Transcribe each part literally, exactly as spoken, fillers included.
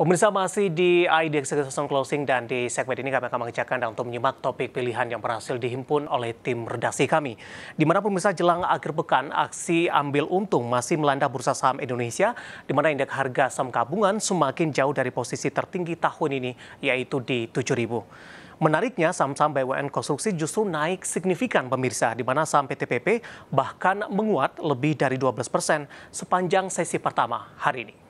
Pemirsa, masih di I D X Closing dan di segmen ini kami akan mengejarkan Anda untuk menyimak topik pilihan yang berhasil dihimpun oleh tim redaksi kami. Di mana pemirsa jelang akhir pekan, aksi ambil untung masih melanda bursa saham Indonesia, di mana indeks harga saham gabungan semakin jauh dari posisi tertinggi tahun ini, yaitu di tujuh ribu. Menariknya, saham-saham B U M N konstruksi justru naik signifikan pemirsa, di mana saham P T P P bahkan menguat lebih dari dua belas persen sepanjang sesi pertama hari ini.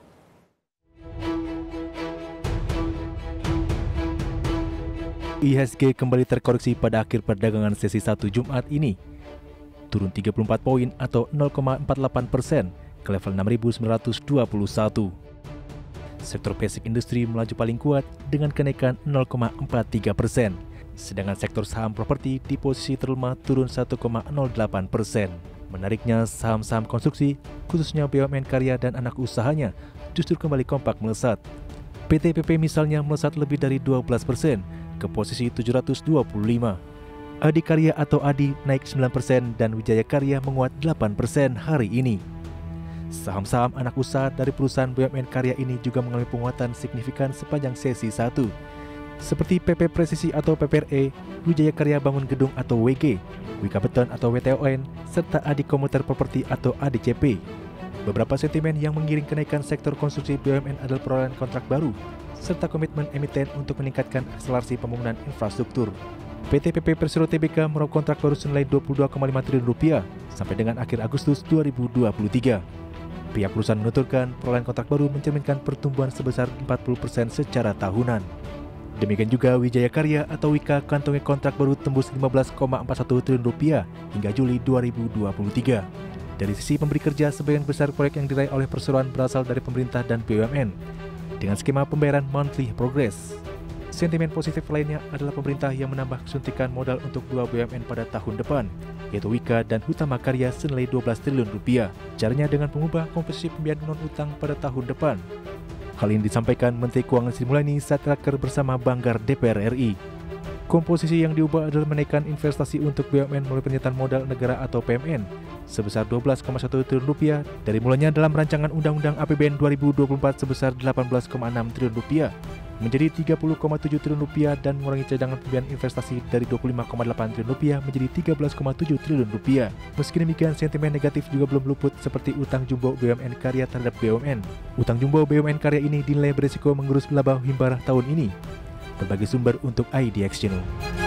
I H S G kembali terkoreksi pada akhir perdagangan sesi satu Jumat ini, turun tiga puluh empat poin atau nol koma empat delapan persen ke level enam ribu sembilan ratus dua puluh satu. Sektor basic industri melaju paling kuat dengan kenaikan nol koma empat tiga persen, sedangkan sektor saham properti di posisi terlemah turun satu koma nol delapan persen. Menariknya, saham-saham konstruksi, khususnya B U M N karya dan anak usahanya, justru kembali kompak melesat. P T P P misalnya melesat lebih dari dua belas persen, ke posisi tujuh ratus dua puluh lima. Adikarya atau Adi naik sembilan persen dan Wijaya Karya menguat delapan persen hari ini. Saham-saham anak usaha dari perusahaan B U M N karya ini juga mengalami penguatan signifikan sepanjang sesi satu. Seperti P P Presisi atau P P R E, Wijaya Karya Bangun Gedung atau W G, Wika Beton atau W T O N, serta Adi Komuter Properti atau A D C P. Beberapa sentimen yang mengiring kenaikan sektor konstruksi B U M N adalah perolehan kontrak baru, serta komitmen emiten untuk meningkatkan akselerasi pembangunan infrastruktur. P T P P Persero T B K meraup kontrak baru senilai dua puluh dua koma lima triliun rupiah sampai dengan akhir Agustus dua ribu dua puluh tiga. Pihak perusahaan menuturkan perolehan kontrak baru mencerminkan pertumbuhan sebesar empat puluh persen secara tahunan. Demikian juga Wijaya Karya atau Wika kantongi kontrak baru tembus lima belas koma empat satu triliun rupiah hingga Juli dua ribu dua puluh tiga. Dari sisi pemberi kerja, sebagian besar proyek yang diraih oleh perseroan berasal dari pemerintah dan B U M N dengan skema pembayaran monthly progress. Sentimen positif lainnya adalah pemerintah yang menambah suntikan modal untuk dua B U M N pada tahun depan, yaitu Wika dan Hutama Karya senilai dua belas triliun rupiah. Caranya dengan mengubah komposisi pembiayaan non-utang pada tahun depan. Hal ini disampaikan Menteri Keuangan Sri Mulyani saat raker bersama Banggar D P R R I. Komposisi yang diubah adalah menaikkan investasi untuk B U M N melalui pernyataan modal negara atau P M N sebesar dua belas koma satu triliun rupiah dari mulanya dalam rancangan Undang-Undang A P B N dua ribu dua puluh empat sebesar delapan belas koma enam triliun rupiah menjadi tiga puluh koma tujuh triliun rupiah dan mengurangi cadangan pembiayaan investasi dari dua puluh lima koma delapan triliun rupiah menjadi tiga belas koma tujuh triliun rupiah. Meski demikian, sentimen negatif juga belum luput seperti utang jumbo B U M N karya terhadap B U M N. Utang jumbo B U M N karya ini dinilai berisiko menggerus laba himbara tahun ini. Berbagai sumber untuk I D X Channel.